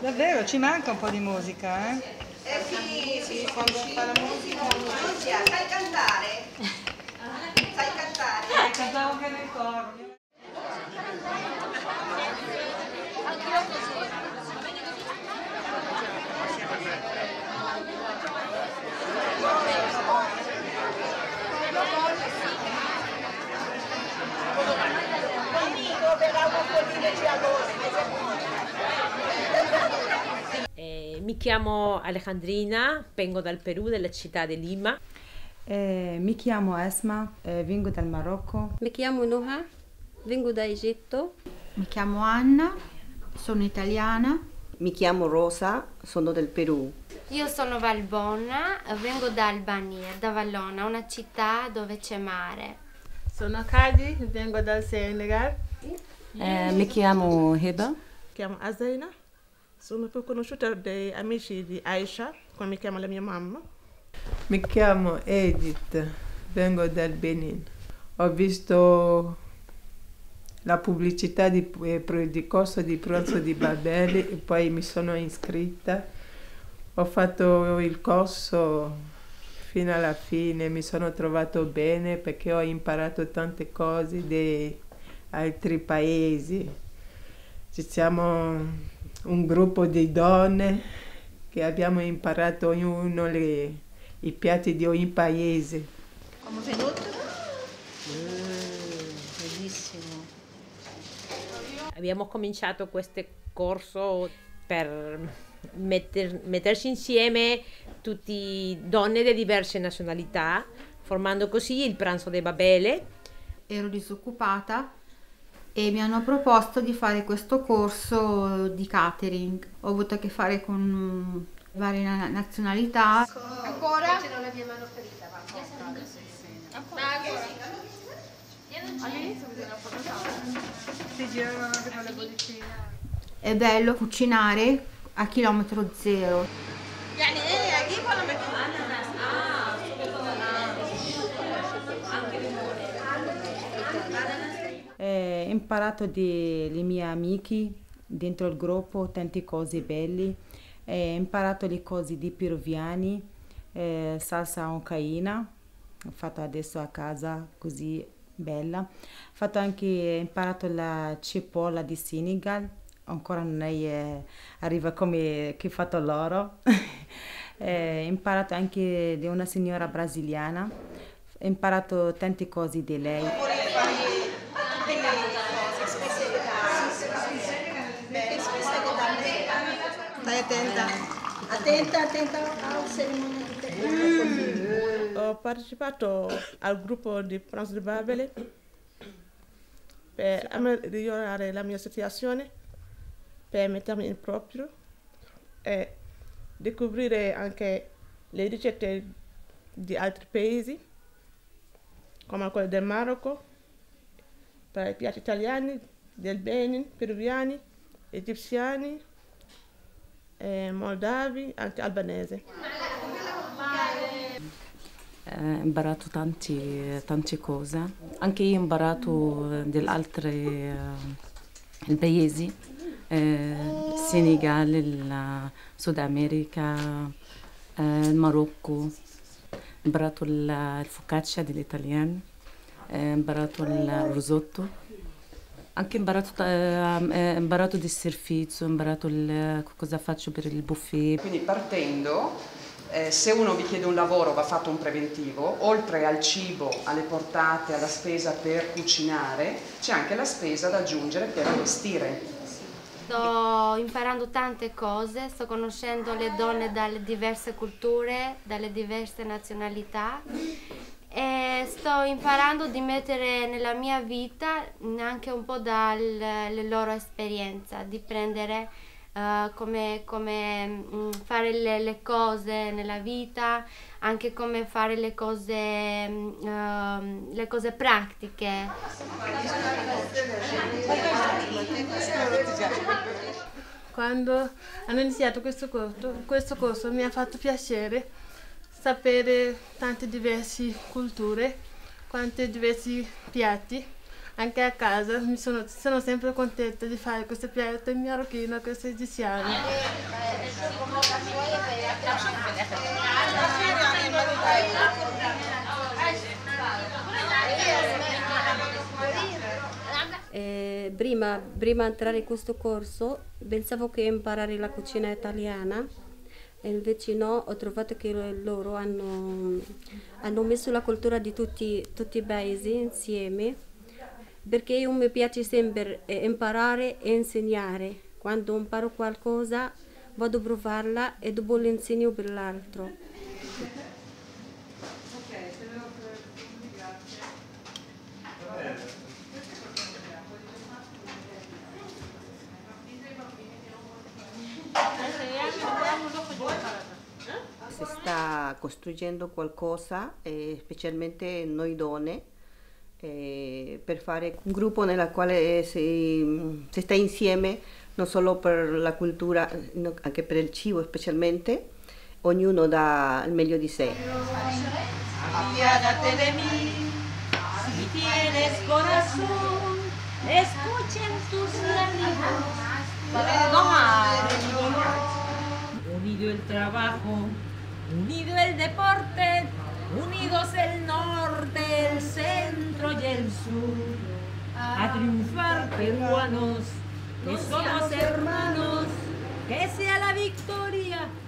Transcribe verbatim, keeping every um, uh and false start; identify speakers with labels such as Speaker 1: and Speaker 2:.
Speaker 1: Davvero, ci manca un po' di musica, eh?
Speaker 2: Eh sì, sì, quando fa la musica. Lucia, sai cantare? Sai cantare?
Speaker 1: Eh, cantavo anche nel coro.
Speaker 3: Eh, mi chiamo Alejandrina, vengo dal Perù, dalla città di Lima.
Speaker 4: Eh, mi chiamo Esma, eh, vengo dal Marocco.
Speaker 5: Mi chiamo Noha, vengo da Egitto.
Speaker 6: Mi chiamo Anna, sono italiana.
Speaker 7: Mi chiamo Rosa, sono del Perù.
Speaker 8: Io sono Valbona, vengo da Albania, da Vallona, una città dove c'è mare.
Speaker 9: Sono Kadi, vengo dal Senegal.
Speaker 10: Eh, mi chiamo Heba.
Speaker 9: Mi chiamo Azaina, sono più conosciuta dai amici di Aisha, come mi chiama la mia mamma.
Speaker 11: Mi chiamo Edith, vengo dal Benin. Ho visto la pubblicità di, di corso di pranzo di Babele e poi mi sono iscritta. Ho fatto il corso fino alla fine, mi sono trovato bene perché ho imparato tante cose di altri paesi. Ci siamo un gruppo di donne che abbiamo imparato ognuno le, i piatti di ogni paese.
Speaker 2: Come venuto?
Speaker 1: Mm, bellissimo.
Speaker 3: Abbiamo cominciato questo corso per metter, metterci insieme tutte donne di diverse nazionalità, formando così il pranzo di Babele.
Speaker 6: Ero disoccupata e mi hanno proposto di fare questo corso di catering. Ho avuto a che fare con varie na- nazionalità.
Speaker 2: Ancora? C'è la mia mano ferita, va. Ancora?
Speaker 1: All'inizio bisogna fare si girano anche con le bollicine.
Speaker 6: È bello cucinare a chilometro zero.
Speaker 4: Eh, ho imparato dai miei amici dentro il gruppo tante cose belle. Eh, ho imparato le cose di peruviani, eh, salsa oncaina, ho fatto adesso a casa così bella. Ho fatto anche, ho imparato la cipolla di Senegal, ancora non è eh, arriva come che ho fatto loro. eh, ho imparato anche di una signora brasiliana, ho imparato tante cose di lei.
Speaker 2: Stai attenta, attenta, attenta alla cerimonia di te.
Speaker 9: Ho partecipato al gruppo di pranzo di Babele per migliorare la mia situazione, per mettermi in proprio e scoprire anche le ricette di altri paesi, come quelle del Marocco, per i piatti italiani, del Benin, peruviani, egiziani, eh, moldavi, anche albanese.
Speaker 10: Eh, ho imparato tanti, tante cose. Anche io ho imparato degli altri eh, paesi, eh, Senegal, il Sud America, eh, il Marocco. Ho imparato il, il focaccia dell'italiano, eh, ho imparato il risotto. Anche imparato, eh, imparato di servizio, ho imparato il, cosa faccio per il buffet.
Speaker 12: Quindi partendo, eh, se uno vi chiede un lavoro va fatto un preventivo, oltre al cibo, alle portate, alla spesa per cucinare, c'è anche la spesa da aggiungere per allestire.
Speaker 8: Sto imparando tante cose, sto conoscendo le donne dalle diverse culture, dalle diverse nazionalità. E sto imparando di mettere nella mia vita anche un po' dalle loro esperienze, di prendere uh, come, come mh, fare le, le cose nella vita, anche come fare le cose, uh, le cose pratiche.
Speaker 9: Quando hanno iniziato questo corso, questo corso mi ha fatto piacere sapere tante diverse culture, quanti diversi piatti,
Speaker 13: Anche a casa mi sono, sono sempre contenta di fare questo piatto in marocchino, questo egiziano.
Speaker 5: Eh, prima, prima di entrare in questo corso pensavo che imparare la cucina italiana, e invece no, ho trovato che loro hanno, hanno messo la cultura di tutti, tutti i paesi insieme, perché io mi piace sempre imparare e insegnare. Quando imparo qualcosa vado a provarla e dopo l'insegno per l'altro.
Speaker 7: Si sta costruendo qualcosa, eh, specialmente noi donne, eh, per fare un gruppo nel quale si, si sta insieme non solo per la cultura, no, anche per il cibo specialmente, ognuno dà il meglio di sé.
Speaker 14: Apiádate de mí, si tienes corazón, escuchen tus latidos, perdonar el dolor. Unido el trabajo, unido el deporte, unidos el norte, el centro y el sur. A triunfar peruanos, que somos hermanos, que sea la victoria